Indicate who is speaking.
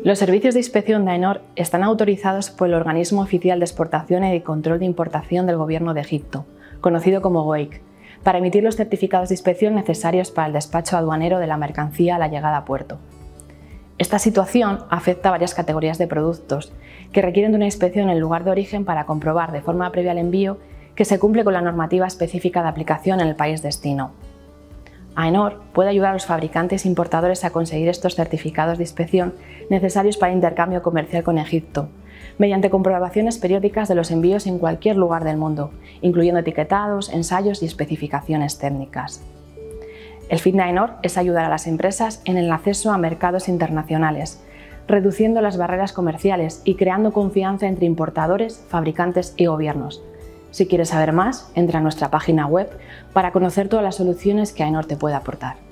Speaker 1: Los servicios de inspección de AENOR están autorizados por el Organismo Oficial de Exportación y de Control de Importación del Gobierno de Egipto, conocido como GOEIC, para emitir los certificados de inspección necesarios para el despacho aduanero de la mercancía a la llegada a puerto. Esta situación afecta a varias categorías de productos que requieren de una inspección en el lugar de origen para comprobar de forma previa al envío que se cumple con la normativa específica de aplicación en el país destino. AENOR puede ayudar a los fabricantes e importadores a conseguir estos certificados de inspección necesarios para el intercambio comercial con Egipto, mediante comprobaciones periódicas de los envíos en cualquier lugar del mundo, incluyendo etiquetados, ensayos y especificaciones técnicas. El fin de AENOR es ayudar a las empresas en el acceso a mercados internacionales, reduciendo las barreras comerciales y creando confianza entre importadores, fabricantes y gobiernos. Si quieres saber más, entra a nuestra página web para conocer todas las soluciones que AENOR te puede aportar.